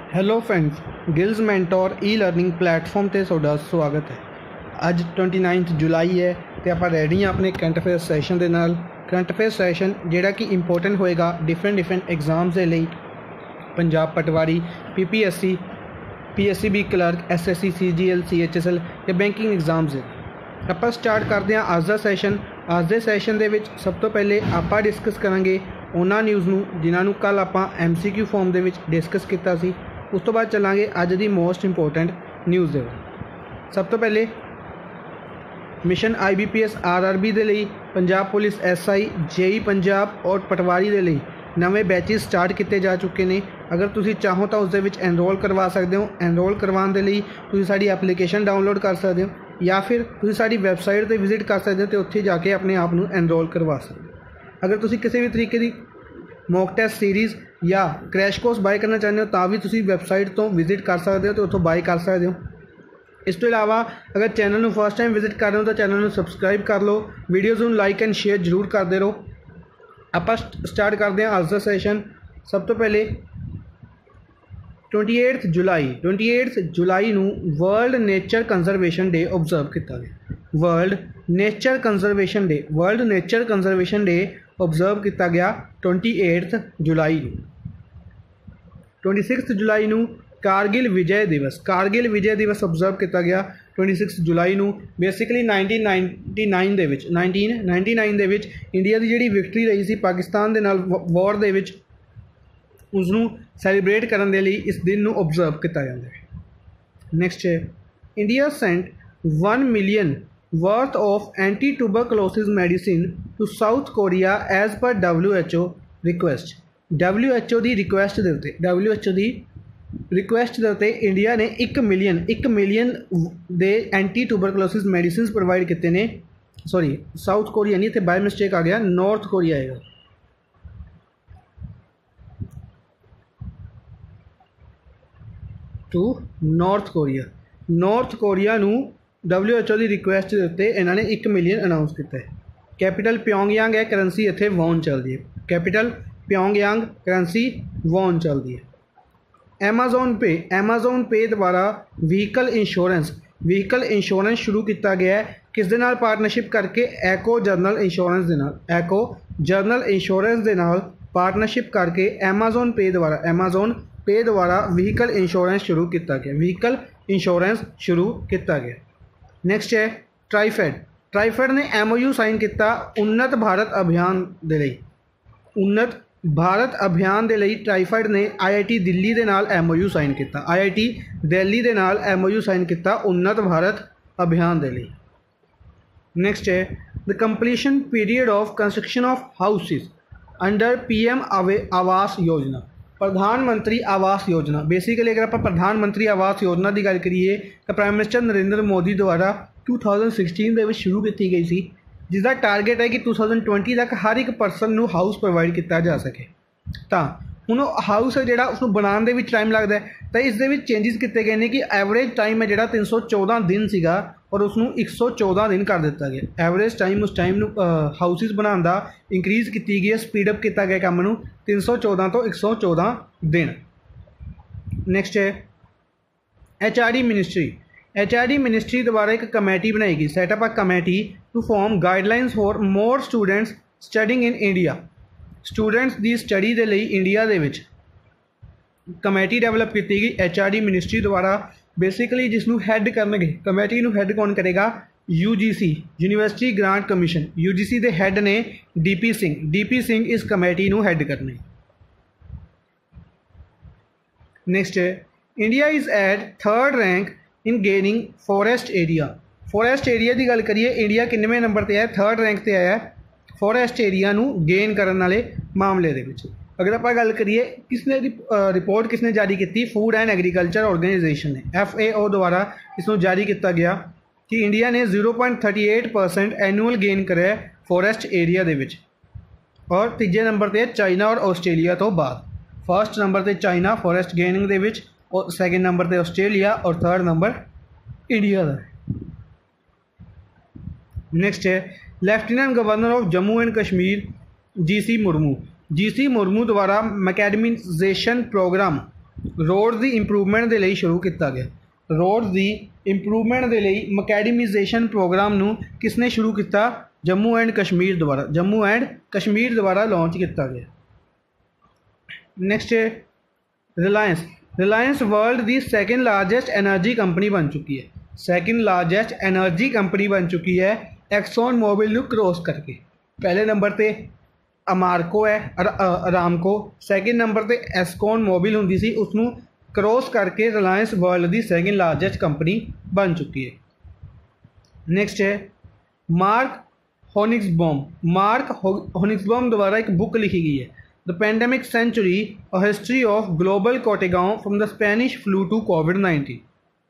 Hello friends, Gills mentor e learning platform ਤੇ ਤੁਹਾਡਾ ਸਵਾਗਤ ਹੈ। ਅੱਜ 29 ਜੁਲਾਈ ਹੈ ਤੇ ਆਪਾਂ ਰੈਡੀ ਹਾਂ ਆਪਣੇ ਕਰੰਟ ਅਫੇਅਰ ਸੈਸ਼ਨ ਦੇ ਨਾਲ। ਕਰੰਟ ਅਫੇਅਰ ਸੈਸ਼ਨ ਜਿਹੜਾ ਕਿ ਇੰਪੋਰਟੈਂਟ ਹੋਏਗਾ ਡਿਫਰੈਂਟ ਐਗਜ਼ਾਮਸ ਦੇ ਲਈ, Punjab patwari, PPSC, PSCB clerk, SSC, CGL, CHSL ਤੇ ਬੈਂਕਿੰਗ ਐਗਜ਼ਾਮਸ ਦੇ। ਆਪਾਂ ਸਟਾਰਟ ਕਰਦੇ ਹਾਂ ਅੱਜ ਦਾ ਸੈਸ਼ਨ। ਅੱਜ ਦੇ ਸੈਸ਼ਨ ਦੇ ਵਿੱਚ ਸਭ ਤੋਂ ਪਹਿਲੇ ਆਪਾਂ ਡਿਸਕਸ ਕਰਾਂਗੇ ਉਹਨਾਂ ਨਿਊਜ਼ ਨੂੰ ਜਿਨ੍ਹਾਂ ਨੂੰ ਕੱਲ੍ਹ ਆਪਾਂ MCQ ਫਾਰਮ ਦੇ ਵਿੱਚ ਡਿਸਕਸ ਕੀਤਾ ਸੀ। ਉਸ ਤੋਂ ਬਾਅਦ ਚੱਲਾਂਗੇ ਅੱਜ ਦੀ ਮੋਸਟ ਇੰਪੋਰਟੈਂਟ ਨਿਊਜ਼ ਦੇ ਵੱਲ। ਸਭ ਤੋਂ ਪਹਿਲੇ ਮਿਸ਼ਨ IBPS RRB ਦੇ ਲਈ Punjab police SI, JEE Punjab ਔਰ ਪਟਵਾਰੀ ਦੇ ਲਈ ਨਵੇਂ ਬੈਚਿਸ ਸਟਾਰਟ ਕੀਤੇ ਜਾ ਚੁੱਕੇ ਨੇ। ਅਗਰ ਤੁਸੀਂ ਚਾਹੋ ਤਾਂ ਉਸ ਦੇ ਵਿੱਚ ਐਨਰੋਲ ਕਰਵਾ ਸਕਦੇ ਹੋ। ਐਨਰੋਲ ਕਰਵਾਉਣ ਦੇ ਲਈ ਤੁਸੀਂ ਸਾਡੀ ਐਪਲੀਕੇਸ਼ਨ ਡਾਊਨਲੋਡ ਕਰ ਸਕਦੇ ਹੋ ਜਾਂ ਫਿਰ ਤੁਸੀਂ ਸਾਡੀ ਵੈਬਸਾਈਟ 'ਤੇ ਵਿਜ਼ਿਟ ਕਰ ਸਕਦੇ ਹੋ ਅਤੇ ਉੱਥੇ ਜਾ ਕੇ ਆਪਣੇ ਆਪ ਨੂੰ ਐਨਰੋਲ ਕਰਵਾ ਸਕਦੇ ਹੋ। ਅਗਰ ਤੁਸੀਂ ਕਿਸੇ ਵੀ ਤਰੀਕੇ ਦੀ ਮੌਕ ਟੈਸਟ ਸੀਰੀਜ਼ ਜਾਂ ਕ੍ਰੈਸ਼ ਕੋਰਸ ਬਾਏ ਕਰਨਾ ਚਾਹੁੰਦੇ ਹੋ ਤਾਂ ਵੀ ਤੁਸੀਂ ਵੈਬਸਾਈਟ ਤੋਂ ਵਿਜ਼ਿਟ ਕਰ ਸਕਦੇ ਹੋ ਅਤੇ ਉੱਥੋਂ ਬਾਏ ਕਰ ਸਕਦੇ ਹੋ। ਇਸ ਤੋਂ ਇਲਾਵਾ ਅਗਰ ਚੈਨਲ ਨੂੰ ਫਸਟ ਟਾਈਮ ਵਿਜ਼ਿਟ ਕਰ ਰਹੇ ਹੋ ਤਾਂ ਚੈਨਲ ਨੂੰ ਸਬਸਕ੍ਰਾਈਬ ਕਰ ਲਓ। ਵੀਡੀਓਜ਼ ਨੂੰ ਲਾਈਕ ਐਂਡ ਸ਼ੇਅਰ ਜ਼ਰੂਰ ਕਰਦੇ ਰਹੋ। ਆਪਾਂ ਸਟਾਰਟ ਕਰਦੇ ਹਾਂ ਅੱਜ ਦਾ ਸੈਸ਼ਨ। ਸਭ ਤੋਂ ਪਹਿਲੇ 28 ਜੁਲਾਈ ਨੂੰ world nature conservation day observe ਕੀਤਾ ਗਿਆ। World nature conservation day observe ਕੀਤਾ ਗਿਆ 28 ਜੁਲਾਈ ਨੂੰ। 26 ਜੁਲਾਈ ਨੂੰ ਕਾਰਗਿਲ ਵਿਜੇ ਦਿਵਸ ਓਬਜ਼ਰਵ ਕੀਤਾ ਗਿਆ 26 ਜੁਲਾਈ ਨੂੰ। ਬੇਸਿਕਲੀ 1999 ਦੇ ਵਿੱਚ ਇੰਡੀਆ ਦੀ ਜਿਹੜੀ ਵਿਕਟਰੀ ਰਹੀ ਸੀ ਪਾਕਿਸਤਾਨ ਦੇ ਨਾਲ ਵਾਰ ਦੇ ਵਿੱਚ, ਉਸ ਨੂੰ ਸੈਲੀਬ੍ਰੇਟ ਕਰਨ ਦੇ ਲਈ ਇਸ ਦਿਨ ਨੂੰ ਓਬਜ਼ਰਵ ਕੀਤਾ ਜਾਂਦਾ ਹੈ। ਨੈਕਸਟ ਹੈ India sent 1 million worth of anti-tuberculosis medicine to South Korea as per WHO request। WHO ਦੀ ਰਿਕੁਐਸਟ ਦੇ ਉੱਤੇ ਇੰਡੀਆ ਨੇ 1 ਮਿਲੀਅਨ ਦੇ ਐਂਟੀ ਟੂਬਰਕਲੋਸਿਸ ਮੈਡੀਸਿਨਸ ਪ੍ਰੋਵਾਈਡ ਕੀਤੇ ਨੇ। ਸੌਰੀ, ਸਾਊਥ ਕੋਰੀਆ ਨਹੀਂ, ਇੱਥੇ ਬਾਈ ਮਿਸਟੇਕ ਆ ਗਿਆ, ਨਾਰਥ ਕੋਰੀਆ ਆਏਗਾ। ਨਾਰਥ ਕੋਰੀਆ ਨੂੰ WHO ਦੀ ਰਿਕੁਐਸਟ ਦੇ ਉੱਤੇ ਇਹਨਾਂ ਨੇ 1 ਮਿਲੀਅਨ ਅਨਾਊਂਸ ਕੀਤਾ ਹੈ। ਕੈਪੀਟਲ ਪਿਓਂਗਯਾਂਗ ਹੈ, ਕਰੰਸੀ ਇੱਥੇ ਵੌਨ ਚੱਲਦੀ ਹੈ। ਕੈਪੀਟਲ ਪਿਓਂਗਯਾਂਗ, ਕਰੰਸੀ ਵੌਨ ਚੱਲਦੀ ਹੈ। ਐਮਾਜ਼ੋਨ ਪੇ ਦੁਆਰਾ ਵਹੀਕਲ ਇੰਸ਼ੋਰੈਂਸ ਸ਼ੁਰੂ ਕੀਤਾ ਗਿਆ ਹੈ। ਕਿਸ ਦੇ ਨਾਲ ਪਾਰਟਨਰਸ਼ਿਪ ਕਰਕੇ? ਐਕੋ ਜਰਨਲ ਇੰਸ਼ੋਰੈਂਸ ਦੇ ਨਾਲ ਪਾਰਟਨਰਸ਼ਿਪ ਕਰਕੇ ਐਮਾਜ਼ੋਨ ਪੇ ਦੁਆਰਾ ਵਹੀਕਲ ਇੰਸ਼ੋਰੈਂਸ ਸ਼ੁਰੂ ਕੀਤਾ ਗਿਆ। ਨੈਕਸਟ ਹੈ ਟ੍ਰਾਈਫੈਡ ਨੇ MOU ਸਾਈਨ ਕੀਤਾ ਉन्नत भारत ਅਭਿਆਨ ਦੇ ਲਈ। ਟ੍ਰਾਈਫੈਡ ਨੇ IIT ਦਿੱਲੀ ਦੇ ਨਾਲ MOU ਸਾਈਨ ਕੀਤਾ। उन्नत भारत ਅਭਿਆਨ ਦੇ ਲਈ। ਨੈਕਸਟ ਹੈ the completion period of construction of houses under PM Awas ਯੋਜਨਾ। ਪ੍ਰਧਾਨ ਮੰਤਰੀ ਆਵਾਸ ਯੋਜਨਾ, ਬੇਸਿਕਲੀ ਅਗਰ ਆਪਾਂ ਪ੍ਰਧਾਨ ਮੰਤਰੀ ਆਵਾਸ ਯੋਜਨਾ ਦੀ ਗੱਲ ਕਰੀਏ ਤਾਂ ਪ੍ਰਾਈਮ ਮਿਨਿਸਟਰ ਨਰਿੰਦਰ ਮੋਦੀ ਦੁਆਰਾ 2016 ਦੇ ਵਿੱਚ ਸ਼ੁਰੂ ਕੀਤੀ ਗਈ ਸੀ, ਜਿਸ ਦਾ ਟਾਰਗੇਟ ਹੈ ਕਿ 2020 ਤੱਕ ਹਰ ਇੱਕ ਪਰਸਨ ਨੂੰ ਹਾਊਸ ਪ੍ਰੋਵਾਈਡ ਕੀਤਾ ਜਾ ਸਕੇ। ਤਾਂ ਹੁਣ ਉਹ ਹਾਊਸ ਹੈ ਜਿਹੜਾ ਉਸਨੂੰ ਬਣਾਉਣ ਦੇ ਵਿੱਚ ਟਾਈਮ ਲੱਗਦਾ ਹੈ, ਤਾਂ ਇਸ ਦੇ ਵਿੱਚ ਚੇਂਜਿਸ ਕੀਤੇ ਗਏ ਨੇ ਕਿ ਐਵਰੇਜ ਟਾਈਮ ਹੈ ਜਿਹੜਾ 314 ਦਿਨ ਸੀਗਾ ਔਰ ਉਸਨੂੰ 114 ਦਿਨ ਕਰ ਦਿੱਤਾ ਗਿਆ। ਐਵਰੇਜ ਟਾਈਮ ਉਸ ਟਾਈਮ ਨੂੰ ਹਾਊਸਿਸ ਬਣਾਉਣ ਦਾ ਇੰਕਰੀਜ਼ ਕੀਤੀ ਗਈ ਹੈ, ਸਪੀਡ ਅਪ ਕੀਤਾ ਗਿਆ ਕੰਮ ਨੂੰ 314 ਤੋਂ 114 ਦਿਨ। ਨੈਕਸਟ ਹੈ HRD ਮਿਨਿਸਟਰੀ ਦੁਆਰਾ ਇੱਕ ਕਮੇਟੀ ਬਣਾਈ ਗਈ, setup a committee to form guidelines for more students studying in India. Students ਦੀ ਸਟੱਡੀ ਦੇ ਲਈ ਇੰਡੀਆ ਦੇ ਵਿੱਚ ਕਮੇਟੀ ਡਿਵੈਲਪ ਕੀਤੀ ਗਈ HRD ਮਿਨਿਸਟਰੀ ਦੁਆਰਾ। ਬੇਸਿਕਲੀ ਜਿਸ ਨੂੰ ਹੈੱਡ ਕਰਨਗੇ, ਕਮੇਟੀ ਨੂੰ ਹੈੱਡ ਕੌਣ ਕਰੇਗਾ? UGC university grant commission. UGC ਦੇ ਹੈੱਡ ਨੇ DP ਸਿੰਘ ਇਸ ਕਮੇਟੀ ਨੂੰ ਹੈੱਡ ਕਰਨੇ। ਨੈਕਸਟ ਹੈ India is at 3rd rank in gaining forest area ਦੀ ਗੱਲ ਕਰੀਏ, ਇੰਡੀਆ ਕਿੰਨਵੇਂ ਨੰਬਰ 'ਤੇ ਆਇਆ? 3rd ਰੈਂਕ 'ਤੇ ਆਇਆ ਫੋਰੈਸਟ ਏਰੀਆ ਨੂੰ ਗੇਨ ਕਰਨ ਵਾਲੇ ਮਾਮਲੇ ਦੇ ਵਿੱਚ। ਅਗਰ ਆਪਾਂ ਗੱਲ ਕਰੀਏ ਰਿਪੋਰਟ ਕਿਸਨੇ ਜਾਰੀ ਕੀਤੀ? ਫੂਡ ਐਂਡ ਐਗਰੀਕਲਚਰ ਆਰਗੇਨਾਈਜੇਸ਼ਨ ਨੇ, FAO ਦੁਆਰਾ ਇਸ ਨੂੰ ਜਾਰੀ ਕੀਤਾ ਗਿਆ ਕਿ ਇੰਡੀਆ ਨੇ 0.38% ਐਨੂਅਲ ਗੇਨ ਕਰਿਆ ਫੋਰੈਸਟ ਏਰੀਆ ਦੇ ਵਿੱਚ। ਔਰ ਤੀਜੇ ਨੰਬਰ 'ਤੇ ਚਾਈਨਾ ਔਰ ਆਸਟ੍ਰੇਲੀਆ ਤੋਂ ਬਾਅਦ। ਫਸਟ ਨੰਬਰ 'ਤੇ ਚਾਈਨਾ ਫੋਰੈਸਟ ਗੇਨਿੰਗ ਦੇ ਵਿੱਚ, ਔਰ ਸੈਕਿੰਡ ਨੰਬਰ 'ਤੇ ਆਸਟ੍ਰੇਲੀਆ ਔਰ 3rd ਨੰਬਰ ਇੰਡੀਆ ਦਾ। ਨੈਕਸਟ ਹੈ lieutenant governor of Jammu and Kashmir GC Murmu. GC Murmu द्वारा मैकेडमिजाइजेशन प्रोग्राम रोड की इंप्रूवमेंट के लिए शुरू किया गया। रोड की इंप्रूवमेंट के लिए मैकेडमिजेशन प्रोग्राम नू किसने शुरू किया? जम्मू एंड कश्मीर द्वारा, जम्मू एंड कश्मीर द्वारा लॉन्च किया गया। नेक्स्ट है रिलायंस। रिलायंस वर्ल्ड की सैकेंड लार्जेस्ट एनर्जी कंपनी बन चुकी है, सैकेंड लार्जेस्ट एनर्जी कंपनी बन चुकी है एक्सॉन मोबिल नू क्रॉस करके। पहले नंबर पे अमारको है, अरामको, सैकेंड नंबर पे एस्कॉन मोबिल होंदी सी, उसनू क्रॉस करके रिलायंस वर्ल्ड की सैकेंड लार्जेस्ट कंपनी बन चुकी है। नेक्स्ट है मार्क होनिक्सबॉम। मार्क होनिक्सबॉम द्वारा एक बुक लिखी गई है, the pandemic century, a history of global contagion from the Spanish flu to कोविड-19।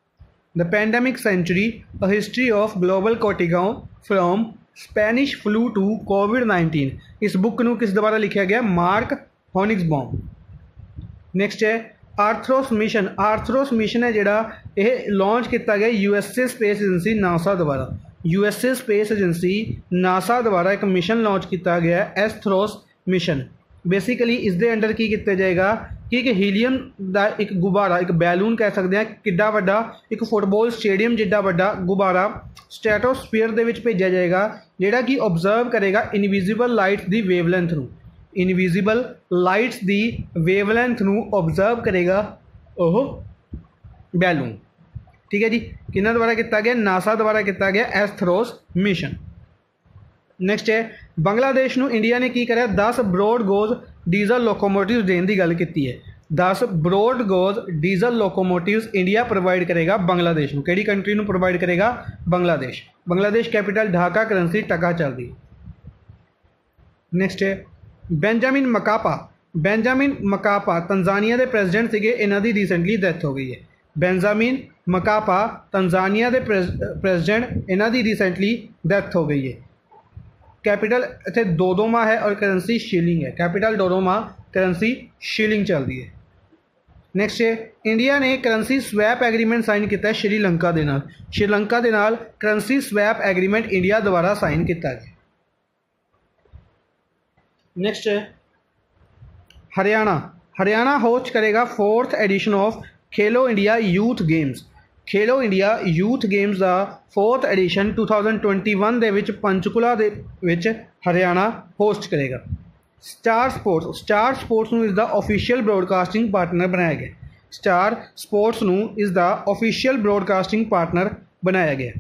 The pandemic century, a history of global contagion from Spanish flu to कोविड-19। इस बुक नू किस द्वारा लिखा गया? मार्क होनिक्सबॉम। नेक्स्ट है आर्थरोस मिशन। आर्थरोस मिशन है जिहड़ा यह लॉन्च किया गया यूएसए स्पेस एजेंसी नासा द्वारा। यूएसए स्पेस एजेंसी नासा द्वारा एक मिशन लॉन्च किया गया एस्थरोस मिशन। बेसिकली इसके अंडर की किया जाएगा कि एक हीलीयम का एक गुब्बारा, एक बैलून कह सकते हैं, किड्डा वड्डा एक फुटबॉल स्टेडियम जिड्डा वड्डा गुब्बारा स्ट्रैटोस्फीयर दे विच भेजा जाएगा, जिहड़ा कि ऑब्जर्व करेगा इनविजिबल लाइट्स की वेवलेंथ नू। इनविजिबल लाइट्स की वेवलेंथ नू ऑब्जर्व करेगा ओह बैलून। ठीक है जी, किन्ना द्वारा किया गया? नासा द्वारा किया गया एस्थरोस मिशन। नेक्स्ट है बांग्लादेश नू इंडिया ने की करा 10 ब्रॉड गोज डीजल लोकोमोटिव देने की गल की है। 10 broad gauge diesel locomotives India provide करेगा बांग्लादेश नू। किहड़ी कंट्री नू प्रोवाइड करेगा? बांग्लादेश। बांग्लादेश कैपिटल ढाका, करेंसी टका चलती। नेक्स्ट है Benjamin Mkapa. Benjamin Mkapa Tanzania के प्रेजिडेंट थे, इन्हों की रिसेंटली डेथ हो गई है। बेंजामिन मकापा तंजानिया के प्रेजिडेंट, इन्हों की रिसेंटली डेथ हो गई है। कैपिटल इतने डोडोमा है और करेंसी शिलिंग है। कैपिटल डोडोमा, करेंसी शिलिंग चलती है। नेक्स्ट है इंडिया ने करेंसी स्वैप एग्रीमेंट साइन किया श्रीलंका के नाल। श्रीलंका के नाल करेंसी स्वैप एग्रीमेंट इंडिया द्वारा साइन किया गया। नेक्स्ट है हरियाणा। हरियाणा होस्ट करेगा 4th edition of Khelo India youth games. Khelo India youth games का 4th एडिशन 2021 दे विच पंचकुला दे विच हरियाणा होस्ट करेगा। स्टार स्पोर्ट्स नू इस दा ऑफिशियल ब्रॉडकास्टिंग पार्टनर बनाया गया। स्टार स्पोर्ट्स नू इस दा ऑफिशियल ब्रॉडकास्टिंग पार्टनर बनाया गया।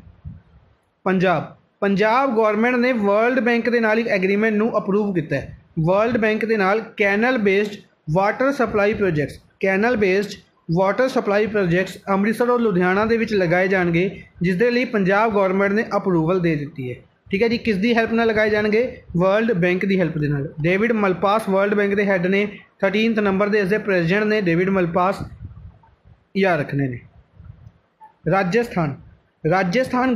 पंजाब गवर्नमेंट ने वर्ल्ड बैंक के नाल एक एग्रीमेंट नू अप्रूव किया है। वर्ल्ड बैंक के नाल canal based water supply projects, canal based water supply projects Amritsar और लुधियाना दे विच लगाए जाएंगे, जिसके लिए पंजाब गवर्नमेंट ने अप्रूवल दे दी है। ठीक है जी, किस दी हेल्प नाल लगाए जाएंगे? वर्ल्ड बैंक की हेल्प के नाल। डेविड मलपास वर्ल्ड बैंक के हैड ने, 13th नंबर के इसके प्रेजिडेंट ने डेविड मलपास याद रखने ने। राजस्थान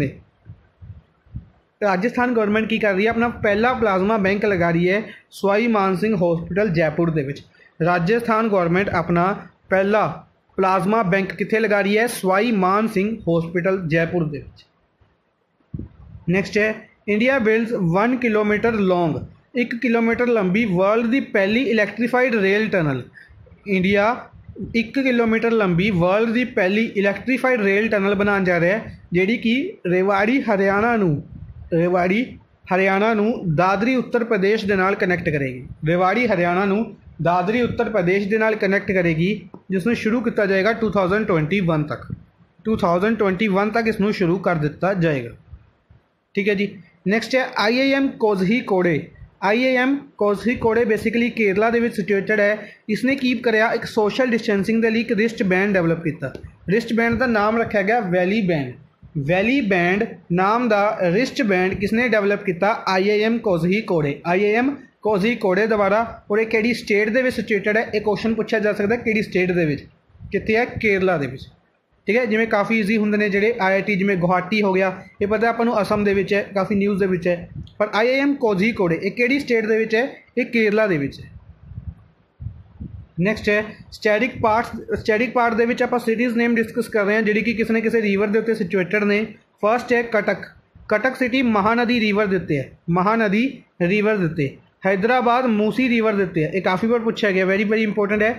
गवर्नमेंट की कर रही है? अपना पहला प्लाज्मा बैंक लगा रही है सवाई मान सिंह हॉस्पिटल जयपुर के विच। राजस्थान गवर्नमेंट अपना पहला प्लाज्मा बैंक कित्थे लगा रही है? सवाई मान सिंह हॉस्पिटल जयपुर के विच। नेक्स्ट है India builds 1 kilometre long, 1 kilometre लंबी वर्ल्ड की पहली electrified rail tunnel. India 1 kilometre लंबी वर्ल्ड की पहली इलैक्ट्रीफाइड रेल टनल बनाने जा रहा है, जिहड़ी कि रेवाड़ी हरियाणा नू दादरी उत्तर प्रदेश के नाल कनैक्ट करेगी। रेवाड़ी हरियाणा नू दादरी उत्तर प्रदेश के नाल कनैक्ट करेगी, जिसमें शुरू किया जाएगा 2021 तक। 2021 तक इसनू शुरू कर दिता जाएगा। ठीक है जी। नेक्स्ट है IIM Kozhikode. IIM Kozhikode basically Kerala के सिचुएटेड है। इसने की कराया एक सोशल डिस्टेंसिंग के लिए एक रिस्ट बैंड डेवलप किया। रिस्ट बैंड का नाम रखा गया वैली बैंड। वैली बैंड नाम का रिस्ट बैंड किसने डेवलप किया? IIM कोझीकोडे। IIM कोझीकोडे द्वारा। और एक किहड़ी स्टेट के सिचुएटेड है? एक क्वेश्चन पूछा जा सकता है किहड़ी स्टेट के कित्थे है? केरला के। ठीक है, जिमें काफ़ी ईजी होंगे ने जिहड़े IIT, जिमें गुवाहाटी हो गया, ये पता आपको असम के है, काफ़ी न्यूज़ के है। पर IIM कोझीकोडे एक किहड़ी स्टेट के है? ये केरला के है। नेक्स्ट है स्टैटिक पार्ट दे विच आपां सिटीज़ नेम डिस्कस कर रहे हैं, जिहड़ी कि किसी न किसी रिवर के उत्ते सिचुएटेड ने। फर्स्ट है कटक सिटी महानदी रिवर के उत्ते है, महानदी रिवर के उत्ते। हैदराबाद मूसी रिवर के उत्ते है, ये काफ़ी बार पूछा गया, वेरी इंपोर्टेंट है।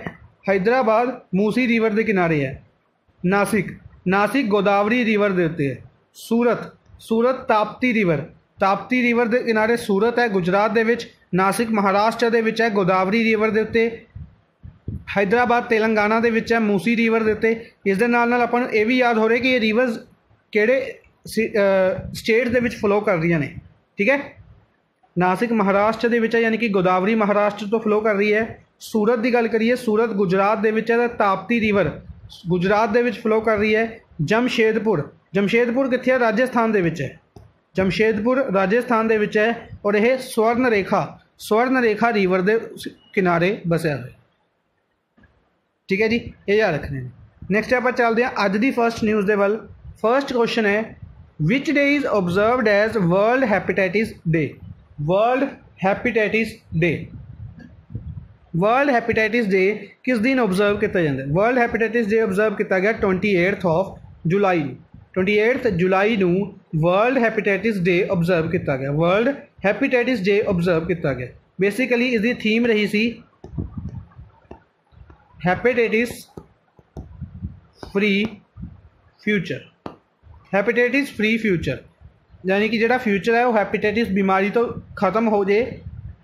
हैदराबाद मूसी रिवर के किनारे है। नासिक गोदावरी रिवर के उत्ते है। सूरत ताप्ती रिवर के किनारे सूरत है गुजरात दे विच। नासिक महाराष्ट्र दे विच है गोदावरी रिवर के उत्ते। हैदराबाद तेलंगाना दे विच है मूसी रिवर के उत्ते। इस दे नाल नाल आपां नूं ये भी याद हो रहा कि ये रिवर्स किहड़े स्टेट दे विच फ्लो कर रही ने। ठीक है, नासिक महाराष्ट्र दे विच है यानी कि गोदावरी महाराष्ट्र तो फ्लो कर रही है। सूरत की गल करिए, सूरत गुजरात दे विच है। ताप्ती रिवर गुजरात दे विच फ्लो कर रही है। जमशेदपुर कित्थे है? राजस्थान दे विच है। जमशेदपुर राजस्थान दे विच है और यह स्वर्ण रेखा रिवर के किनारे बसया है। ठीक है जी, ये याद रखने। नैक्सट आप चलते हैं अज की फर्स्ट न्यूज़ के वल। फर्स्ट क्वेश्चन है which day is observed as world hepatitis day. World hepatitis day किस दिन ऑब्जर्व किया जाता है? वर्ल्ड हैपेटाइटिस डे ऑब्जर्व किया गया 28 जुलाई। 28 जुलाई नूं वर्ल्ड हैपेटाइटिस डे ऑब्जर्व किया गया। वर्ल्ड हैपेटाइटिस डे ऑब्जर्व किया गया। बेसिकली इसकी थीम रही सी hepatitis free future. Hepatitis free future यानी कि जिहड़ा फ्यूचर है वो हैपेटाइटिस बीमारी तो खत्म हो जाए,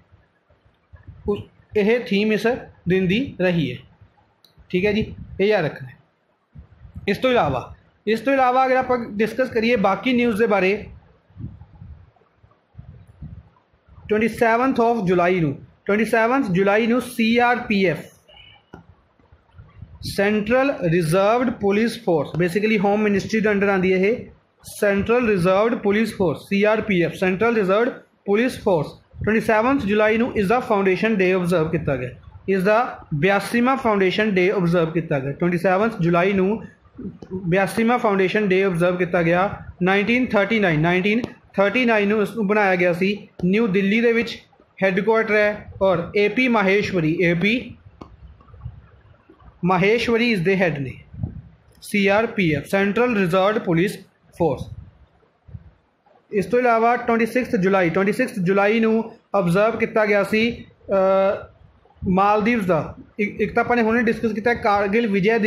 यह थीम इस दिन की रही है। ठीक है जी, ये याद रखना है। इस तो इलावा अगर आप डिस्कस करिए बाकी न्यूज़ के बारे 27 जुलाई नूं CRPF central reserved police force, basically home ministry के अंडर आती है। Central reserved police force CRPF central reserved police force 27 जुलाई नूं इस दा फाउंडेशन डे ऑब्जर्व किया गया। इस दा 82वां फाउंडेशन डे ऑब्जर्व किया गया। 27 जुलाई नूं 82वां फाउंडेशन डे ऑब्जर्व किया गया। 1939 नूं इसनूं बनाया गया सी। न्यू दिल्ली दे विच हैडकुआटर है और AP माहेश्वरी इस दे हैड ने। CRPF central reserved police force. इस तो इलावा 26 जुलाई नूं ऑब्जर्व किया गया सी मालदीव्स का। एक तो अपने हुणे डिस्कस किया कारगिल विजय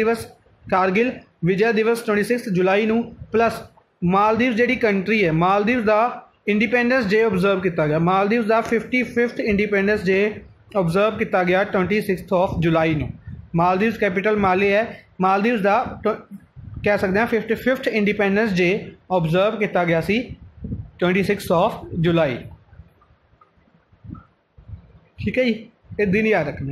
दिवस 26 जुलाई नूं, प्लस मालदीव्स जिहड़ी कंट्री है मालदीव्स का इंडिपेंडेंस डे ऑब्जर्व किया गया। मालदीव्स का 55th इंडिपेंडेंस डे ऑब्जर्व किया गया 26 जुलाई नूं। मालदीव्स कैपिटल माले है। मालदीव्स का कह सकते हैं 55th इंडिपेंडेंस डे ऑब्जर्व किया गया सी 26 जुलाई। ठीक है जी, ये दिन याद रखने।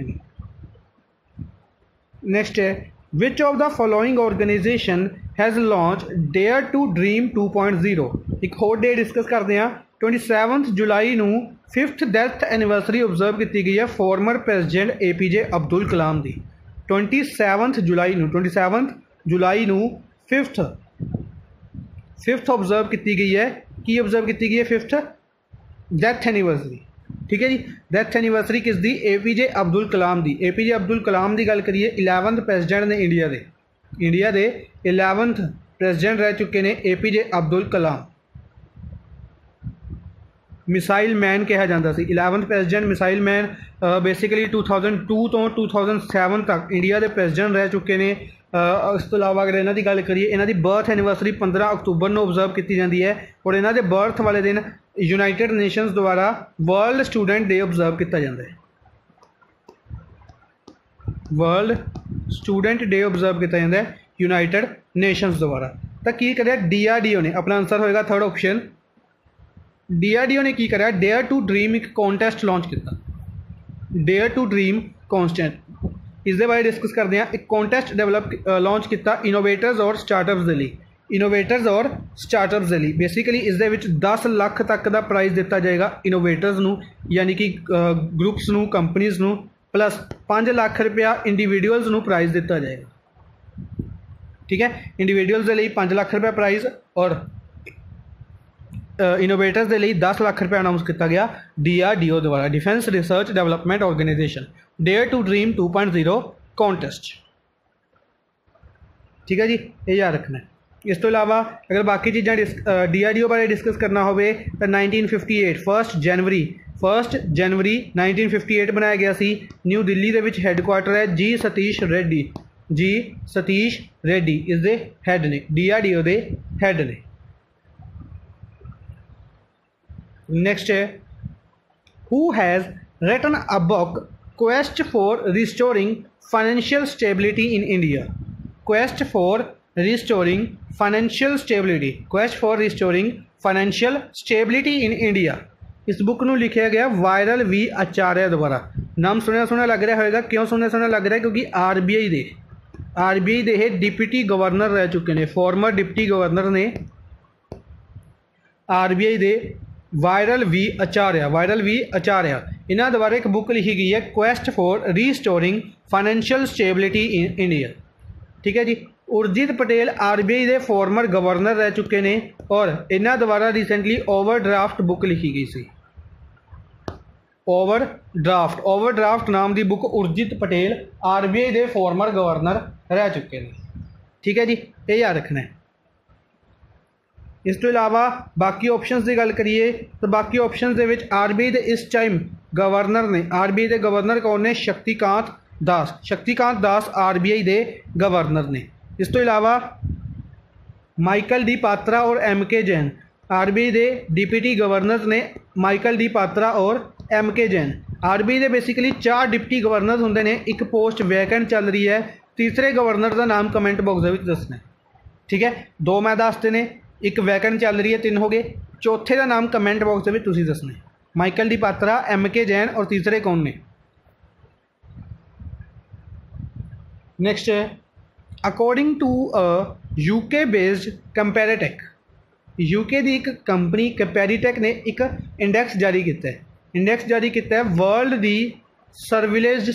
नेक्स्ट है which of the following organisation has launch dare to dream 2.0। एक होर डे डिस्कस करते हैं। 27 जुलाई नूं 5th डेथ एनिवर्सरी ऑब्जर्व की गई है former president APJ Abdul Kalam की। 27 जुलाई नूं 5th ऑब्जर्व की गई है। की ऑब्जर्व की गई है 5th डेथ एनिवर्सरी। ठीक है जी, डेथ एनिवर्सरी किस दी? APJ अब्दुल कलाम की। APJ अब्दुल कलाम की गल करिए 11th प्रेजिडेंट ने इंडिया के 11th प्रेजिडेंट रह चुके हैं APJ Abdul Kalam. Missile man कहा जाता सी। 11th president missile man basically 2002 तो 2007 तक इंडिया के प्रेजिडेंट रह चुके हैं। इस तो इलावा अगर इन्हों की गल करिए इन्हों की बर्थ एनिवर्सरी 15 अक्तूबर को ऑब्जर्व की जाती है और इन्हों के बर्थ वाले दिन यूनाइटेड नेशनस द्वारा वर्ल्ड स्टूडेंट डे ऑब्जर्व किया जाता है। वर्ल्ड स्टूडेंट डे ऑब्जर्व किया जाता है यूनाइटेड नेशनस द्वारा। तो की करें DRDO ने? अपना आंसर होएगा थर्ड ऑप्शन। DRDO ने की करा डेयर टू ड्रीम एक कॉन्टेस्ट लॉन्च किया। डेयर टू ड्रीम कॉन्टेस्ट इस बारे डिस्कस करते हैं। एक कॉन्टेस्ट लॉन्च किया इनोवेटर्स और स्टार्टअप्स के लिए। बेसिकली इस 10 लाख तक का प्राइज़ दिता जाएगा इनोवेटर्स नूं यानी कि ग्रुप्स नूं कंपनीज़ नूं, प्लस 5 लाख रुपया इंडिविजुअल्स नूं प्राइज़ दिता जाएगा। ठीक है, इंडिविजुअल्स के लिए 5 लाख रुपया प्राइज़ और इनोवेटर्स के लिए 10 लाख रुपया अनाउंस किया गया DRDO द्वारा, defence research development organisation. Dare to dream 2.0 contest. ठीक है जी, ये याद रखना है। इस तो इलावा अगर बाकी चीज़ा DRDO बारे डिस्कस करना हो तो 1958 1 जनवरी 1 जनवरी 1958 बनाया गया सी। न्यू दिल्ली दे विच हैडकुआटर है। जी सतीश रेड्डी इस दे हैड ने, DRDO दे हैड ने। नेक्स्ट है who has written a book quest for restoring financial stability in India. Quest for restoring financial stability in India. इस बुक को लिखा गया वायरल वी आचार्य द्वारा। नाम सुनिया लग रहा होगा, क्यों सुनिया लग रहा है? क्योंकि RBI दे डिप्टी गवर्नर रह चुके हैं, फॉर्मर डिप्टी गवर्नर ने RBI दे वायरल वी आचार्य इन्होंने द्वारा एक बुक लिखी गई है quest for restoring financial stability in India. ठीक है जी। उर्जित पटेल RBI दे फॉर्मर गवर्नर रह चुके हैं और इन्होंने द्वारा रिसेंटली ओवरड्राफ्ट बुक लिखी गई सी। ओवरड्राफ्ट नाम की बुक उर्जित पटेल RBI दे फॉर्मर गवर्नर रह चुके हैं। ठीक है जी, ये याद रखना है। इस तो इलावा बाकी ऑप्शनस की गल करिए तो बाकी ऑप्शनस दे विच RBI दे इस टाइम गवर्नर ने, RBI दे गवर्नर कौन ने? शक्तिकांत दास RBI दे गवर्नर ने। इस तो इलावा माइकल डी पात्रा और MK जैन RBI दे डिप्टी गवर्नर ने। माइकल डी पात्रा और MK जैन। RBI दे बेसिकली 4 डिप्टी गवर्नर होंगे ने, एक पोस्ट वैकेंट चल रही है। तीसरे गवर्नर का नाम कमेंट बॉक्स में दसना। ठीक है, 2 मैं दसते ने, एक वैकेंट चल रही है, 3 हो गए। चौथे का नाम कमेंट बॉक्स में तुसीं दसना। Michael D Patra, MK Jain और तीसरे कौन ने? नेक्स्ट है according to UK based Comparitech. UK की एक कंपनी कंपैरीटेक ने एक इंडैक्स जारी किया है। वर्ल्ड की सर्विलेंस्ड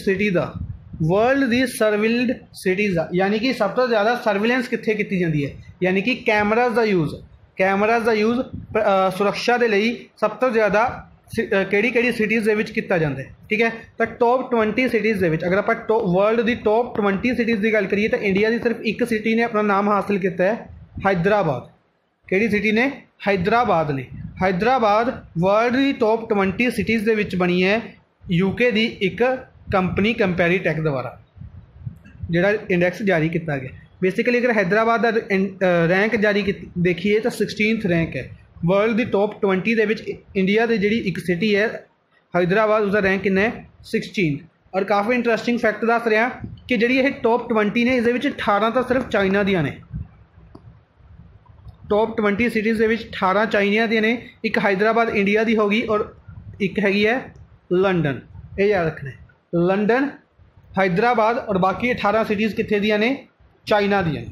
सिटीज़ का, यानी कि सब तो ज़्यादा सर्विलेंस कित्थे की जाती है, यानी कि कैमराज का यूज़ सुरक्षा के लिए सब तो ज़्यादा किहड़ी सिटीज़ दे विच किया जाता है। ठीक है, तो टॉप 20 सिटीज़ दे विच अगर आप वर्ल्ड की टॉप 20 सिटीज़ की गल करिए तो इंडिया की सिर्फ एक सिटी ने अपना नाम हासिल किया है, हैदराबाद। किहड़ी सिटी ने? हैदराबाद ने। हैदराबाद वर्ल्ड की टॉप 20 सिटीज़ दे विच बनी है UK की एक कंपनी कंपैरीटेक द्वारा जिहड़ा इंडैक्स जारी किया गया। बेसिकली अगर हैदराबाद का रैंक जारी देखिए तो 16th रैंक है वर्ल्ड की टॉप 20 दे विच। इंडिया की जी एक सिटी है हैदराबाद, उसका रैंक कितना है? 16th। और काफ़ी इंटरस्टिंग फैक्ट दस रहा कि जी ये टॉप 20 ने, इस 18 तो सिर्फ चाइना दियाँ ने। टॉप 20 सिटीज़ के 18 चाइना दी ने, एक हैदराबाद इंडिया की होगी और एक हैगी है लंडन। ये याद रखना है, लंडन, हैदराबाद और बाकी 18 सिटीज़ कित्थे दियां ने? चाइना दियां।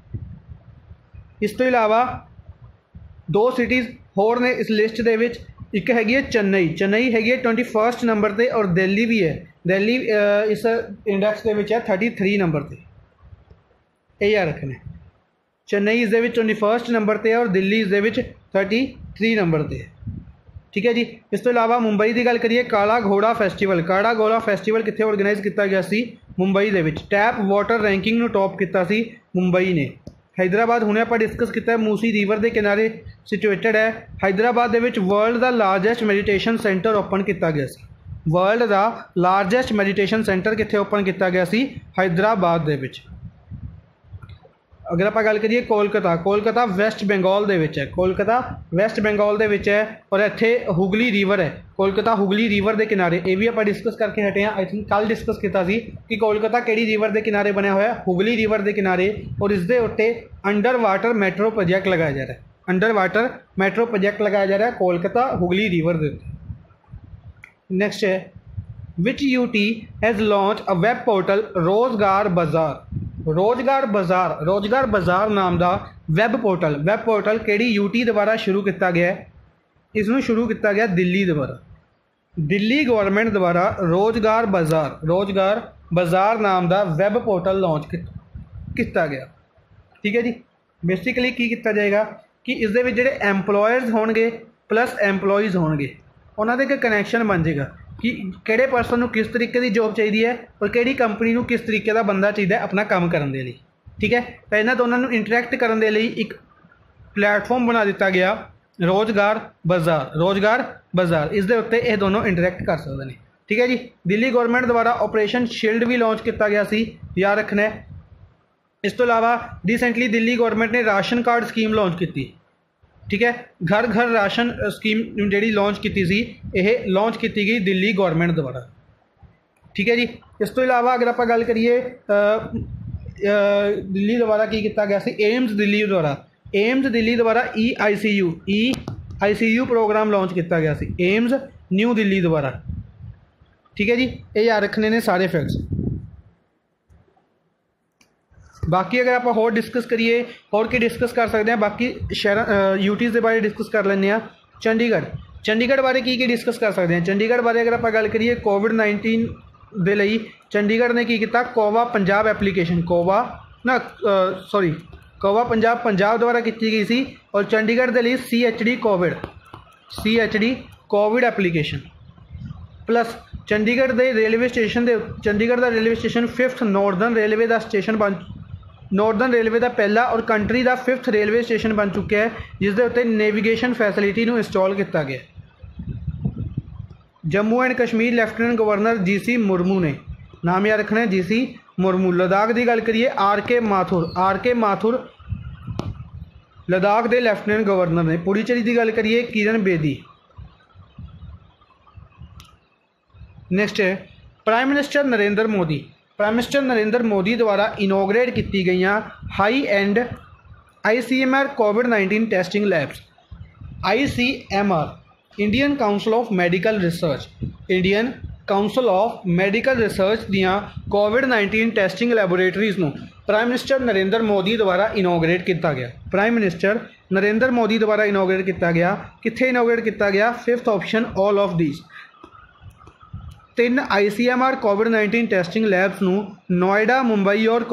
इस तो इलावा 2 सिटीज़ होर ने इस लिस्ट दे विच। एक हैगी है चेन्नई हैगी है 21 नंबर पर और दिल्ली भी है। दिल्ली इस इंडैक्स के विच है 33 नंबर पर। ये याद रखना है, चेन्नई इस 21 नंबर पर और दिल्ली इस 33 नंबर पर। ठीक है जी। इस तो इलावा मुंबई की गल करिए, काला घोड़ा फैसटिवल कित्थे ऑर्गेनाइज किया गया सी? मुंबई दे विच। टैप वाटर रैंकिंग नूं टॉप किया सी मुंबई ने। हैदराबाद हुणे आपां डिस्कस किया, मूसी रिवर के किनारे सिचुएटेड है। हैदराबाद दे विच वर्ल्ड का लार्जेस्ट मैडिटेशन सेंटर ओपन किया गया सी। वर्ल्ड का लार्जेस्ट मैडिटेशन सेंटर कित्थे ओपन किया गया सी? हैदराबाद दे विच। अगर आप गल करिए कोलकाता वैस्ट बंगाल दे विच है। और इत्थे हुगली रिवर है, कोलकाता हुगली रिवर के किनारे। ये भी आप डिस्कस करके हटे हैं, आई थिंक कल डिस्कस किया कि कोलकाता किहड़ी रिवर के किनारे बनया हुआ है? हुगली रिवर के किनारे। और इस दे उत्ते अंडर वाटर मैट्रो प्रोजैक्ट लगाया जा रहा है कोलकाता हुगली रिवर के उत्ते। नैक्सट है विच UT has launch a web portal Rozgar Bazaar नाम का वैब पोर्टल किहड़ी UT द्वारा शुरू किया गया है? इसनूं शुरू किया गया दिल्ली द्वारा। दिल्ली गवर्नमेंट द्वारा रोज़गार बाज़ार नाम का वैब पोर्टल लॉन्च किया गया। ठीक है जी। बेसिकली की किया जाएगा कि इस दे विच जिहड़े एम्पलॉयर्स होणगे प्लस एम्पलॉइज़ होणगे, उन्होंने एक कनैक्शन बन जाएगा कि किहड़े परसन नूं किस तरीके की जॉब चाहिए है और किहड़ी कंपनी नूं किस तरीके का बंदा चाहिए अपना काम करने के लिए। ठीक है, तो इन्हां दोनों नूं इंटरैक्ट करने के लिए एक प्लेटफॉर्म बना दिता गया रोज़गार बाज़ार इस दे उत्ते ये दोनों इंटरैक्ट कर सकते हैं। ठीक है जी। दिल्ली गवर्नमेंट द्वारा ऑपरेशन शील्ड भी लॉन्च किया गया सी, याद रखना है। इस तो इलावा रिसेंटली दिल्ली गवर्नमेंट ने राशन कार्ड स्कीम लॉन्च की। ठीक है, घर घर राशन स्कीम जी लॉन्च की सी, यह लॉन्च की गई दिल्ली गवर्नमेंट द्वारा। ठीक है जी। इस तो इलावा अगर आप गल करिए दिल्ली द्वारा की किया गया सी, एम्स दिल्ली द्वारा EICU प्रोग्राम लॉन्च किया गया सी, एम्स न्यू दिल्ली द्वारा। ठीक है जी, ये याद रखने ने सारे फैक्ट्स। बाकी अगर आप होर डिस्कस करिए, होर की डिस्कस कर सकते हैं, बाकी शहर यूटीज़ के बारे डिस्कस कर लें। चंडीगढ़ बारे की डिस्कस कर सकते हैं। चंडीगढ़ बारे अगर आप गल करिए कोविड-19 दे लई चंडीगढ़ ने की किया, Cova Punjab application Cova Punjab द्वारा की गई सी, और चंडीगढ़ के लिए CHD covid application plus Chandigarh के रेलवे स्टेशन चंडीगढ़ का railway station 5th northern railway का स्टेशन नॉर्दर्न रेलवे का पहला और कंट्री का 5th रेलवे स्टेशन बन चुका है, जिसके उत्ते नेविगेशन फैसिलिटी को इंस्टॉल किया गया। Jammu and Kashmir lieutenant governor GC Murmu ने, नाम याद रखना है GC मुर्मू। लद्दाख की गल करिए RK माथुर लद्दाख के लैफ्टिनेंट गवर्नर ने। पुडुचेरी की गल करिए किरण बेदी। नेक्स्ट है प्राइम मिनिस्टर नरेंद्र मोदी द्वारा इनोग्रेट की गई हाई एंड ICMR कोविड-19 testing labs. ICMR Indian council of medical research दियाँ कोविड-19 टेस्टिंग लैबोरेटरीज़ नूं प्राइम मिनिस्टर नरेंद्र मोदी द्वारा इनोग्रेट किया गया। कित्थे इनोग्रेट किया गया? 5th option all of these. 3 ICMR कोविड-19 टेस्टिंग लैब्स नूं नोएडा मुंबई और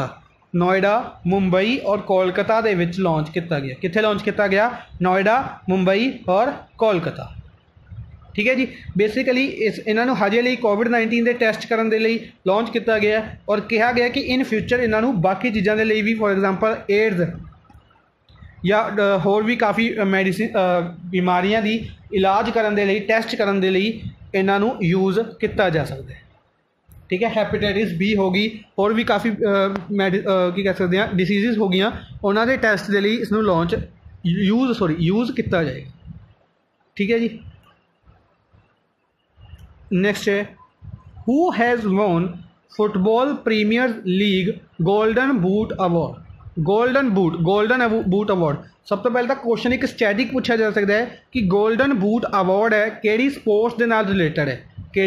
कोलकाता दे विच लॉन्च किया गया। कित्थे लॉन्च किया गया? नोएडा, मुंबई और कोलकाता। ठीक है जी। बेसिकली इन्हों हजे लिए कोविड-19 के टेस्ट करने के लिए लॉन्च किया गया और कहा गया कि इन फ्यूचर इन्हों बाकी चीज़ों के लिए भी, फॉर एग्जांपल एड्स या होर भी काफ़ी मेडिसिन बीमारियां की इलाज करने के लिए, टेस्ट करने के लिए इन्हों यूज़ किया जा सकता है। ठीक है, हैपेटाइटिस B होगी, और भी काफ़ी की कह सकते हैं डिसीज़ हो गई, उन्होंने टेस्ट के लिए इसनों यूज़ किया जाएगा। ठीक है जी। नेक्स्ट है who has won football premier league golden boot award. सब तो पहले तो क्वेश्चन एक स्टैटिक पूछा जा सकता है कि गोल्डन बूट अवार्ड है किहड़ी स्पोर्ट्स के नाल रिलेटेड है,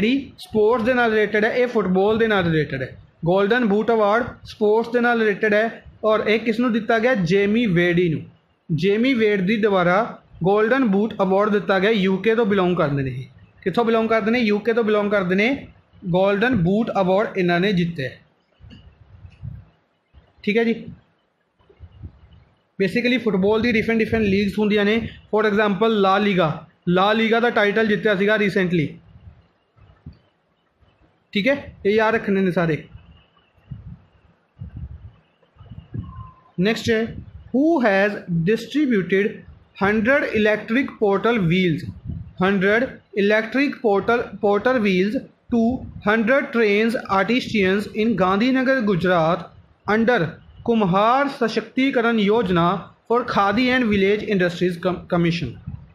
ये फुटबॉल के नाल रिलेटेड है। गोल्डन बूट अवार्ड स्पोर्ट्स के नाल रिलेटेड है, और एक किसनूं दिता गया? जेमी वेडी द्वारा गोल्डन बूट अवार्ड दिता गया। UK तो बिलोंग करते हैं। कितों बिलोंग करते हैं? UK तो बिलोंग करते हैं। गोल्डन बूट अवार्ड इन्होंने जीते। ठीक है जी। बेसिकली फुटबॉल की डिफरेंट लीग्स होंदियां ने। फॉर एग्जांपल ला लीगा का टाइटल जितया सीगा रिसेंटली। ठीक है, ये याद रखने ने सारे। नेक्स्ट है who has distributed 100 electric porter wheels to 100 trains artisans in Gandhinagar, Gujarat under Kumhar Sashaktikarn Yojana for Khadi and Village Industries Commission।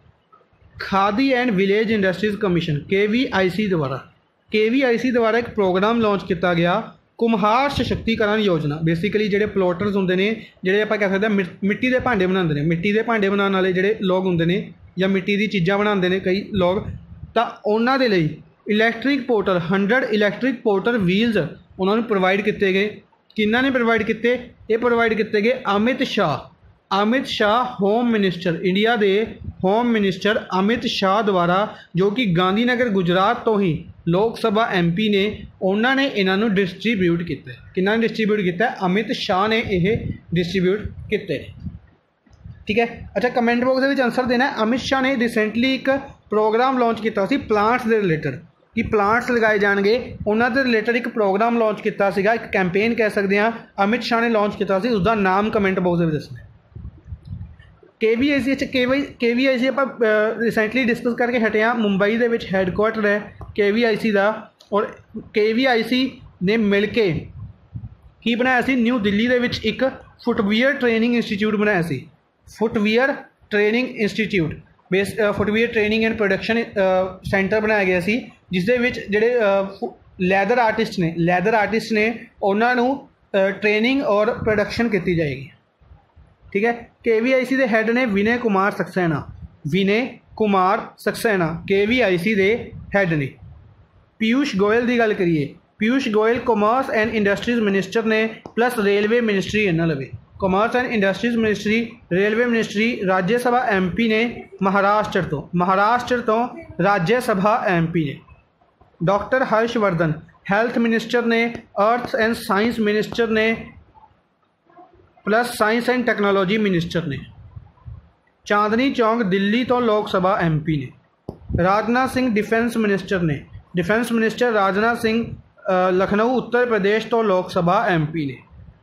KVIC द्वारा एक प्रोग्राम लॉन्च किया गया, कुम्हार सशक्तिकरण योजना। बेसिकली जोड़े प्लॉटर्स होंगे ने, जोड़े आप कह सकते हैं मिट्टी के भांडे बनाते हैं, मिट्टी के भांडे बनाने वाले जोड़े लोग होंगे ने, या मिट्टी की चीज़ां बनाते हैं कई लोग, तो उन्होंने लिए electric porter 100 electric porter wheels उन्होंने प्रोवाइड किए गए। किन्ना ने प्रोवाइड किए? ये प्रोवाइड किए गए Amit Shah home minister, India के होम मिनिस्टर अमित शाह द्वारा, जो कि गांधीनगर गुजरात तो ही लोक सभा MP ने, उन्होंने इन्हों डिस्ट्रीब्यूट किया। किन्ना ने डिस्ट्रीब्यूट किया? अमित शाह ने यह डिस्ट्रीब्यूट किए। ठीक है, अच्छा कमेंट बॉक्स में आंसर देना है। अमित शाह ने रिसेंटली एक प्रोग्राम लॉन्च किया प्लांट्स के रिलेटेड, कि प्लांट्स लगाए जाएंगे, उन्होंने रिलेटेड एक प्रोग्राम लॉन्च किया, एक कैंपेन कह सकते हैं अमित शाह ने लॉन्च किया, उसका नाम कमेंट बॉक्स में दसना। KVIC KVIC आप रिसेंटली डिस्कस करके हटे हाँ, मुंबई दे विच हैडकुआटर है KVIC का, और KVIC ने मिल के की बनाया सी न्यू दिल्ली दे विच एक फुटवीयर ट्रेनिंग इंस्टीट्यूट बनाया सी, footwear training institute base footwear training and production centre बनाया गया सी, जिस दे विच जिहड़े लैदर आर्टिस्ट ने उन्होंने ट्रेनिंग और प्रोडक्शन की जाएगी। ठीक है, KVIC के हैड ने विनय कुमार सक्सेना KVIC के हैड ने। पीयूष गोयल की गल करिए, Piyush Goyal commerce and industries minister ने प्लस रेलवे मिनिस्ट्री इन्हों लवे, commerce and industries ministry, railway ministry, Rajya Sabha MP ने महाराष्ट्र तो राज्य सभा MP ने। डॉक्टर हर्षवर्धन हेल्थ मिनिस्टर ने, अर्थ एंड साइंस मिनिस्टर ने plus science and technology minister ने। चांदनी चौक दिल्ली तो लोक सभा MP ने। राजनाथ सिंह डिफेंस मिनिस्टर राजनाथ सिंह लखनऊ उत्तर प्रदेश तो लोक सभा MP ने।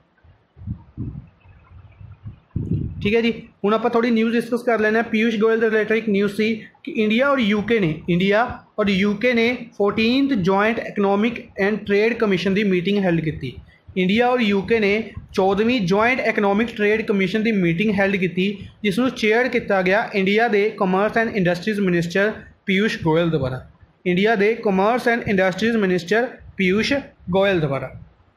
ठीक है जी, हुण आप थोड़ी न्यूज़ डिस्कस कर लेना। पीयूष गोयल के रिलेटेड एक न्यूज़ थी कि इंडिया और यूके ने 14th joint economic and trade commission की मीटिंग हैल्ड की। इंडिया और यूके ने 14वीं जॉइंट इकनॉमिक ट्रेड कमीशन की मीटिंग हैल्ड की, जिसनों चेयर किया गया इंडिया के commerce and industries minister Piyush Goyal द्वारा। इंडिया के commerce and industries minister Piyush Goyal द्वारा।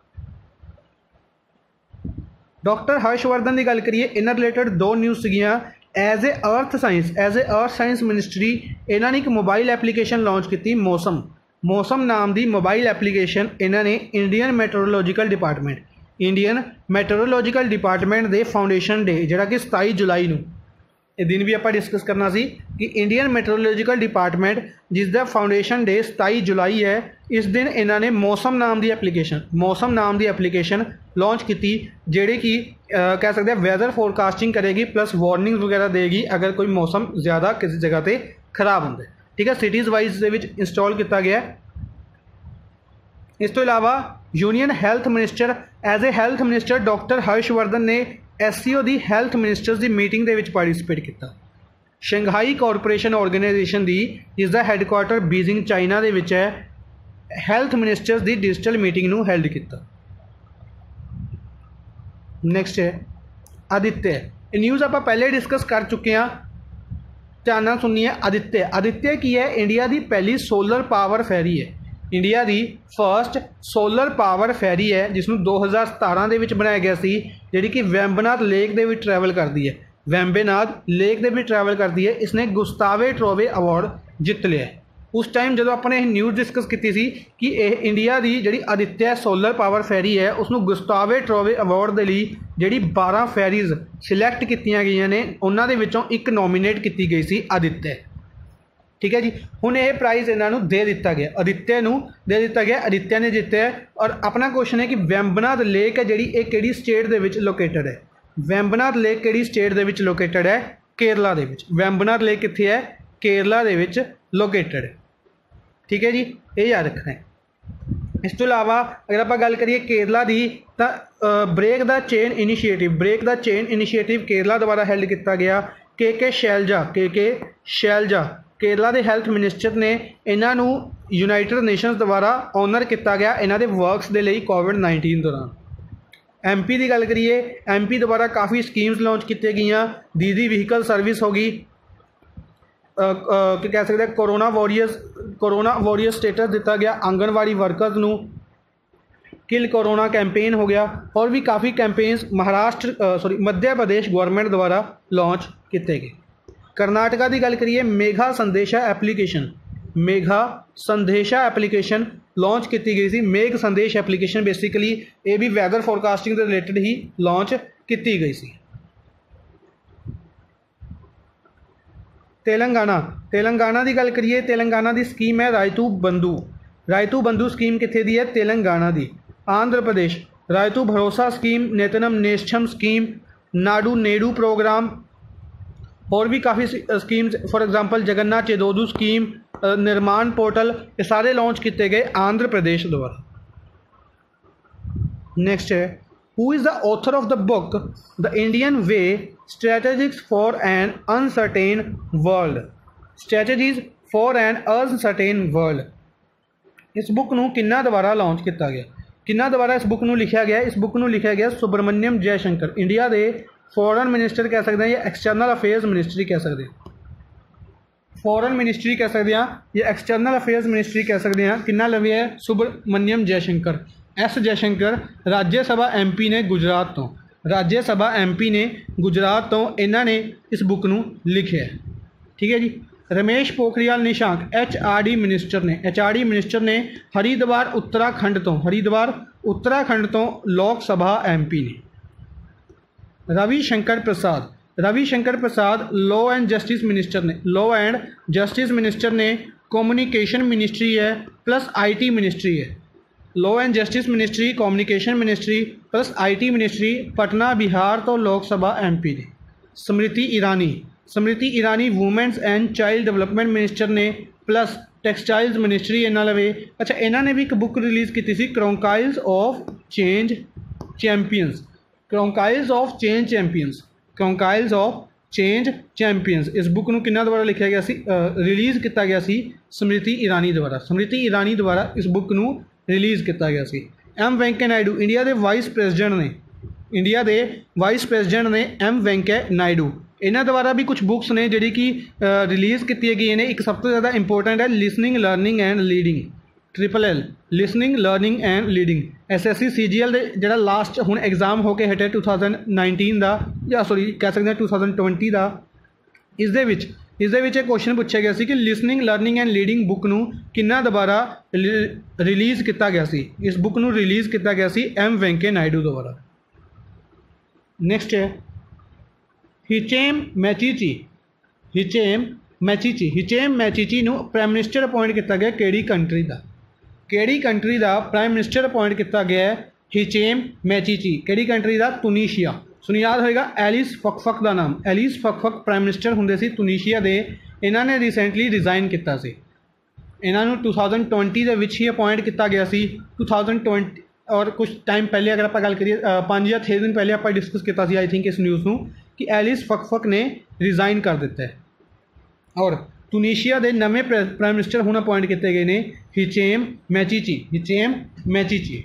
डॉक्टर हर्षवर्धन की गल करिए, इन्हां रिलेटेड दो न्यूज़ सीगियां। As a earth science ministry इन्होंने एक मोबाइल एप्लीकेशन लॉन्च की, मौसम नाम की मोबाइल एप्लीकेशन इन्होंने इंडियन मैटरोलॉजिकल डिपार्टमेंट के फाउंडेशन डे जिहड़ा कि 27 जुलाई नूं, ये दिन भी आप डिस्कस करना सी कि इंडियन मैटरोलॉजिकल डिपार्टमेंट जिसका फाउंडेशन डे 27 जुलाई है, इस दिन इन्होंने मौसम नाम की एप्लीकेशन लॉन्च की, जिहड़ी कि कह सकते हैं वैदर फोरकास्टिंग करेगी प्लस वार्निंग वगैरह देगी अगर कोई मौसम ज़्यादा किसी जगह पर खराब होंदा है। ठीक है, सिटीज़ वाइज दे विच इंस्टॉल किया गया। इस तो इलावा union health minister as a health minister doctor Harshvardhan ने SCO की हेल्थ मिनिस्टर्स की मीटिंग के विच पार्टिसिपेट किया। शंघाई कॉरपोरेशन ऑर्गेनाइजेशन की जिसका हैडकुआटर बीजिंग चाइना के विच है, हेल्थ मिनिस्टर्स की डिजिटल मीटिंग नूं हैल्ड किया। नैक्सट है आदित्य, न्यूज़ आप पहले डिस्कस कर चुके हैं, ध्यान नाल सुनिए। आदित्य की है, इंडिया की पहली सोलर पावर फेरी है, इंडिया की फर्स्ट सोलर पावर फेरी है, जिसनों 2017 के विच बनाया गया सी, जिहड़ी कि वेम्बनाथ लेक के विच ट्रैवल करती है। इसने गुस्तावे ट्रोवे अवार्ड जित लिया है। उस टाइम जो अपने न्यूज़ डिस्कस की सी कि इंडिया की जी आदित्य सोलर पावर फेरी है, उसनों गुस्तावे ट्रोवे अवार्ड के लिए जी 12 फेरीज़ सिलैक्ट की गई ने, उन्होंने विचों एक नॉमीनेट की गई सी आदित्य। ठीक है जी, हुण यह प्राइज़ इन्हों दे दिता गया, आदित्य ने जितया। और अपना क्वेश्चन है कि वेम्बनाथ लेक है जी किहड़ी स्टेट के विच लोकेटेड है, वेम्बनाथ लेक किहड़ी स्टेट के विच लोकेटेड है, केरला के विच। वेम्बनाथ लेक कित्थे है, केरला के विच लोकेटेड है। ठीक है जी, ये याद रखना है। इस तो इलावा अगर आप गल करिए केरला की, तो break the chain initiative Kerala द्वारा हैल्ड किया गया। के शैलजा केरला के हेल्थ मिनिस्टर ने इन्हों यूनाइटेड नेशनस द्वारा ऑनर किया गया इन्हों के वर्कस के लिए कोविड-19 दौरान। MP की गल करिए, MP द्वारा काफ़ी स्कीम्स लॉन्च की गई। दीदी व्हीकल सर्विस होगी, कह सकते हैं कोरोना वॉरियर्स स्टेटस दिता गया आंगनवाड़ी वर्कर्स नूं, किल कोरोना कैंपेन हो गया, और भी काफ़ी कैंपेन्स मध्य प्रदेश गवर्नमेंट द्वारा लॉन्च किए गए। कर्नाटका की गल करिए, मेघा संदेशा एप्लीकेशन लॉन्च की गई थी। मेघ संदेश एप्लीकेशन बेसिकली ये भी वैदर फोरकास्टिंग के रिलेटेड ही लॉन्च की गई सी। तेलंगाना की गल करिए, तेलंगाना की स्कीम है रायतू बंधु स्कीम कित्थे दी है, तेलंगाना की। Andhra Pradesh Rythu Bharosa scheme, Nethanna Nestham scheme, Nadu Nedu program, और भी काफ़ी schemes, for example Jagannath Chedodu scheme, Nirmaan portal, ये सारे लॉन्च किए गए आंध्र प्रदेश द्वारा। नेक्स्ट है who is the author of the book the Indian way strategics for an uncertain world. Strategies for an uncertain world. इस बुक नूं किन्ना दोबारा लॉन्च किया गया, किन्ना दोबारा इस बुक नूं लिखा गया? इस बुक नूं लिखा गया सुब्रमण्यम जयशंकर, इंडिया के फॉरेन मिनिस्टर कह सकते हैं या एक्सटर्नल अफेयर्स मिनिस्ट्री कह सकते हैं। फॉरेन मिनिस्ट्री कह सकते हैं या एक्सटर्नल अफेयर्स मिनिस्ट्री कह सकते हैं। किन्ना लवे है? सुब्रमण्यम जयशंकर। एस जयशंकर राज्य सभा MP ने गुजरात तो, राज्य सभा MP ने गुजरात तो इन्हों ने इस बुक नूं लिखिया है। ठीक है जी। रमेश पोखरियाल निशंक HRD मिनिस्टर ने, HRD मिनिस्टर ने हरिद्वार उत्तराखंड तो, हरिद्वार उत्तराखंड तो लोक सभा MP ने। Ravishankar Prasad, Ravishankar Prasad law and justice minister ने, लॉ एंड जस्टिस मिनिस्टर ने कम्युनिकेशन मिनिस्ट्री है प्लस IT मिनिस्ट्री है। Law and justice ministry, communication ministry plus IT ministry, Patna Bihar तो लोक सभा MP ने। Smriti Irani, Smriti Irani women's and child development minister ने प्लस टैक्सटाइल्स मिनिस्ट्री इन्हों लवे। अच्छा, इन्होंने भी एक बुक रिलीज़ की थी chronicles of change champions, chronicles of change champions, chronicles of change champions. इस बुक नूं किन्ना द्वारा लिखा गया सी, रिलीज़ किया गया सी स्मृति ईरानी द्वारा, स्मृति ईरानी द्वारा इस बुक नूं रिलीज़ किया गया सी। M वेंकैया नायडू इंडिया के वाइस प्रेजिडेंट ने, इंडिया के वाइस प्रेजिडेंट ने M वेंकैया नायडू, इन्हों द्वारा भी कुछ बुक्स ने जिहड़ी कि रिलीज़ की गई ने। एक सब तो ज़्यादा इंपोर्टेंट है listening learning and leading, LLL listening learning and leading. SSC CGL दे जिहड़ा लास्ट हुण एग्जाम होके हटे 2019 का या सॉरी कह सकते हैं 2020 का, इस दे विच एक क्वेश्चन पूछा गया सी कि listening learning and leading book नूं किन्ना दोबारा रिलीज़ किया गया सी। इस बुक नूं रिलीज़ किया गया सी M वेंकैया नायडू द्वारा। नेक्स्ट है हिचेम मैचीची, हिचेम मैचीची, हिचेम मैचीची नूं प्राइम मिनिस्टर अपॉइंट किया गया किहड़ी कंट्री का, किहड़ी कंट्री का प्राइम मिनिस्टर अपॉइंट किया गया है हिचेम मैचीची, किहड़ी कंट्री का? तुनीशिया। सुनी याद होएगा एलिस फकफक का नाम, एलिस फकफक प्राइम मिनिस्टर हुंदे सी तुनीशिया दे। इन्हां ने रिसेंटली रिजाइन किया सी, इन्हां नूं 2020 दे विच ही अपॉइंट किया गया सी। 2020 और कुछ टाइम पहले अगर आप गल करिए 5 या 6 दिन पहले आप डिस्कस किया सी आई थिंक इस न्यूज़ नूं कि एलिस फकफक ने रिजाइन कर दिता है और तुनीशिया के नवे प्राइम मिनिस्टर हुण अपॉइंट किए गए हैं हिचेम मैचीची, हिचेम मैचीची।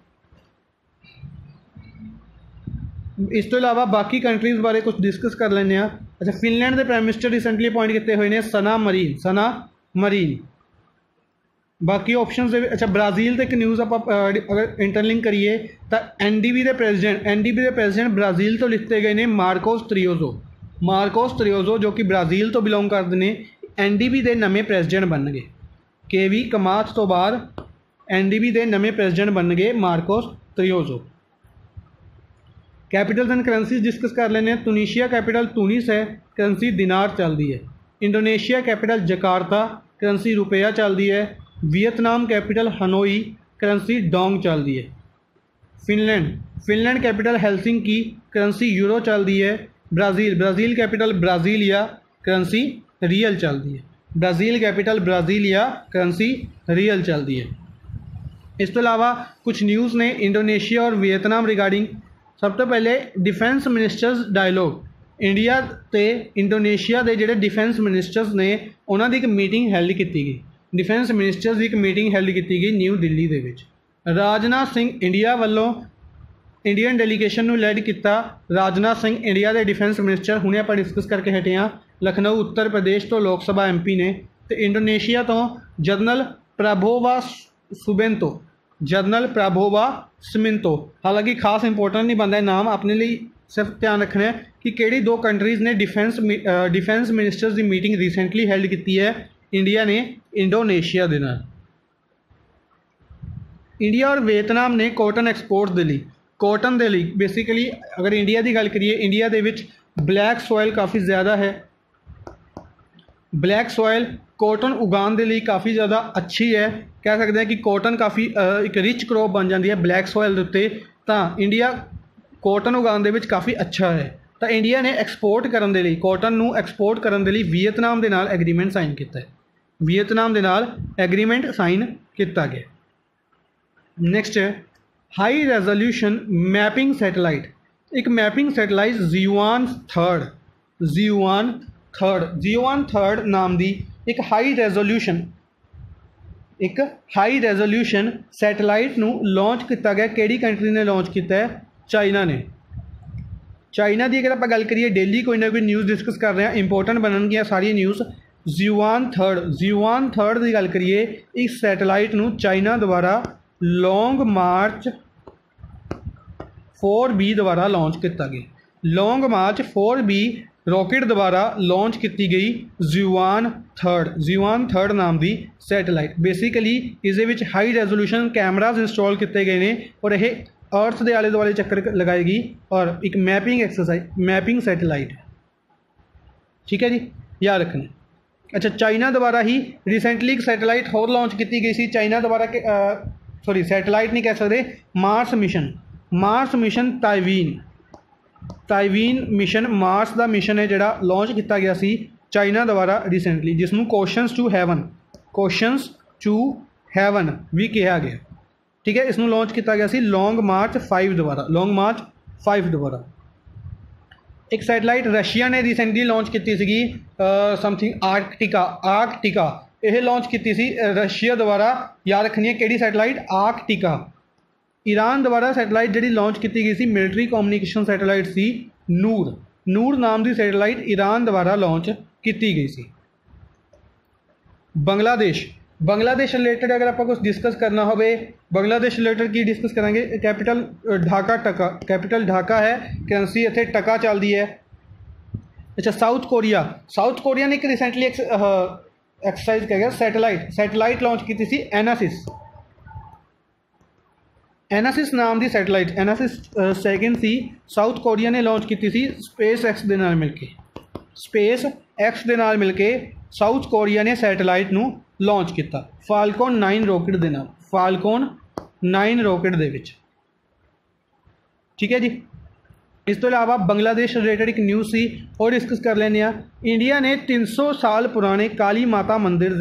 इस तो इलावा बाकी कंट्रीज़ बारे कुछ डिस्कस कर लें। अच्छा, फिनलैंड के प्राइम मिनिस्टर रिसेंटली अपॉइंट किए हुए हैं सना मरीन, सना मरीन। बाकी ऑप्शन। अच्छा, ब्राज़ील तो एक न्यूज़ आप अगर इंटरलिंक करिए तो NDB के प्रेजिडेंट ब्राज़ील तो लिखते गए हैं मार्कोस त्रियोजो, मार्कोस त्रियोजो जो कि ब्राज़ील तो बिलोंग करते हैं NDB के नवे प्रेजिडेंट बन गए। KV कमाथ तो बाद NDB के नवे प्रेजिडेंट बन गए मार्कोस त्रियोजो। कैपिटल्स एंड करंसीज डिस्कस कर लेने। तुनीशिया कैपिटल तुनिस है, करंसी दिनार चलती है। इंडोनेशिया कैपिटल जकार्ता, करंसी रुपया चलती है। Vietnam capital Hanoi, currency dong चलती है। Finland capital Helsinki, currency euro चलती है। Brazil capital Brasilia, currency real चलती है। Brazil capital Brasilia, currency real चलती है। इस तो अलावा कुछ न्यूज़ ने इंडोनेशिया और वियतनाम रिगार्डिंग। सब तो पहले डिफेंस मिनिस्टर्स डायलॉग, इंडिया ते इंडोनेशिया के जोड़े डिफेंस मिनिस्टर्स ने उन्होंने एक मीटिंग हैल्ड की गई। डिफेंस मिनिस्टर्स की एक मीटिंग हैल्ड की गई न्यू दिल्ली के विच। राजनाथ सिंह इंडिया वालों इंडियन डेलीगेशन नूं लैड किया। राजनाथ सिंह इंडिया के डिफेंस मिनिस्टर हुणे आप डिस्कस करके हटे हाँ। लखनऊ उत्तर प्रदेश तो लोक सभा MP ने। तो इंडोनेशिया तो जनरल प्रबोवा सुबिंतो, जनरल प्रबोवा सुबिंतो। हालांकि खास इंपोर्टेंट नहीं बनता नाम, अपने लिए सिर्फ ध्यान रखना है कि किहड़ी दो कंट्रीज़ ने डिफेंस मिनिस्टर्स की मीटिंग रिसेंटली हैल्ड की है। इंडिया ने इंडोनेशिया दे नाल। इंडिया और वियतनाम ने कॉटन एक्सपोर्ट के लिए, कॉटन के लिए बेसिकली अगर इंडिया की गल करिए, इंडिया के विच ब्लैक सॉयल काफ़ी ज़्यादा है। ब्लैक सॉयल कॉटन उगाने के लिए काफ़ी ज़्यादा अच्छी है। कह सकते हैं कि कॉटन काफ़ी एक रिच क्रॉप बन जाती है ब्लैक सॉयल के उत्ते। तो इंडिया कॉटन उगाने के विच काफ़ी अच्छा है। तो इंडिया ने एक्सपोर्ट करने के लिए, कॉटन नूं एक्सपोर्ट करने के लिए वियतनाम के नाल एग्रीमेंट साइन किया है। वियतनाम के नाल एग्रीमेंट साइन किया गया। नैक्सट है हाई रेजोल्यूशन मैपिंग सैटेलाइट, एक मैपिंग सैटेलाइट जियोआन थर्ड नाम की एक हाई रेजोल्यूशन सैटेलाइट नू लॉन्च किया गया। किहड़ी कंट्री ने लॉन्च किया है? चाइना ने। चाइना की अगर आप गल करिए, डेली कोई ना कोई न्यूज़ डिस्कस कर रहे हैं, इंपोर्टेंट बननगियां सारी न्यूज़। जियोआन थर्ड की गल करिए, इस सैटेलाइट नू चाइना द्वारा लॉन्ग मार्च 4B द्वारा लॉन्च किया गया। लॉन्ग मार्च 4B रॉकेट द्वारा लॉन्च की गई जियोआन थर्ड नाम की सैटेलाइट। बेसिकली इस हाई रेजोल्यूशन कैमराज इंस्टॉल किए गए हैं और यह अर्थ के आले दुआले चक्कर लगाएगी और एक मैपिंग सैटेलाइट, ठीक है जी, याद रखना। अच्छा, चाइना द्वारा ही रिसेंटली एक सैटेलाइट होर लॉन्च की गई सी। चाइना द्वारा सैटेलाइट नहीं कह सकते, Mars mission Tianwen mission Mars का मिशन है जोड़ा लॉन्च किया गया सी चाइना द्वारा रिसेंटली, जिसनों क्वेश्चंस टू हैवन भी कहा गया, ठीक है। इसनों लॉन्च किया गया सी लॉन्ग मार्च 5 द्वारा। एक सैटेलाइट रशिया ने रिसेंटली लॉन्च की सी समथिंग आर्कटिका, यह लॉन्च की सी रशिया द्वारा। याद रखनी है किहड़ी सैटेलाइट? आर्कटिका। ईरान द्वारा सैटेलाइट जी लॉन्च की गई सी मिलिटरी कम्युनिकेशन सैटेलाइट सी नूर नाम की सैटेलाइट ईरान द्वारा लॉन्च की गई सी। बांग्लादेश रिलेटेड अगर आप कुछ डिस्कस करना हो, बांग्लादेश रिलेटेड की डिस्कस करेंगे। कैपिटल ढाका है, करेंसी इत्थे टका चलती है। अच्छा, साउथ कोरिया ने एक रिसेंटली एक्सरसाइज किया गया सैटेलाइट लॉन्च की थी एनासिस नाम की सैटेलाइट। एनासिस सेकेंड सी साउथ कोरिया ने लॉन्च की थी स्पेस एक्स के नाल मिलके साउथ कोरिया ने सैटेलाइट नू लॉन्च किया फाल्कोन 9 रॉकेट दे विच, ठीक है जी। इस तो इलावा बांग्लादेश रिलेटेड एक न्यूज़ सी और डिस्कस कर लेने। इंडिया ने 300 साल पुराने काली माता मंदिर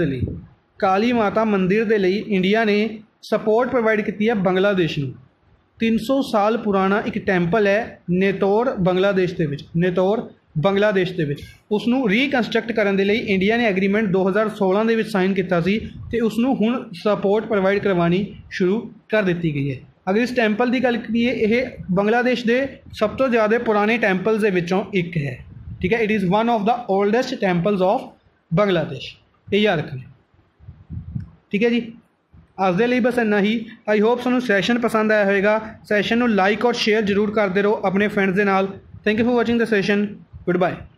के लिए इंडिया ने सपोर्ट प्रोवाइड की है बांग्लादेश नूं। 300 साल पुराना एक टैंपल है नेतौर बांग्लादेश के उसनू रीकनस्ट्रक्ट करने के लिए इंडिया ने एग्रीमेंट 2016 के साइन किया सी ते उसनू हुण सपोर्ट प्रोवाइड करवानी शुरू कर दी गई है। अगर इस टैंपल की गल करिए, यह बांग्लादेश के सब तो ज़्यादा पुराने टैंपल्स के विचों एक है, ठीक है। It is one of the oldest temples of Bangladesh, ये याद रखना, ठीक है जी। आज दे लिए बस इन्ना ही। आई होप तुहानूं सैशन पसंद आया होगा। सैशन को लाइक और शेयर जरूर करते रहो अपने फ्रेंड्स के नाल। Thank you for watching the session. Good bye.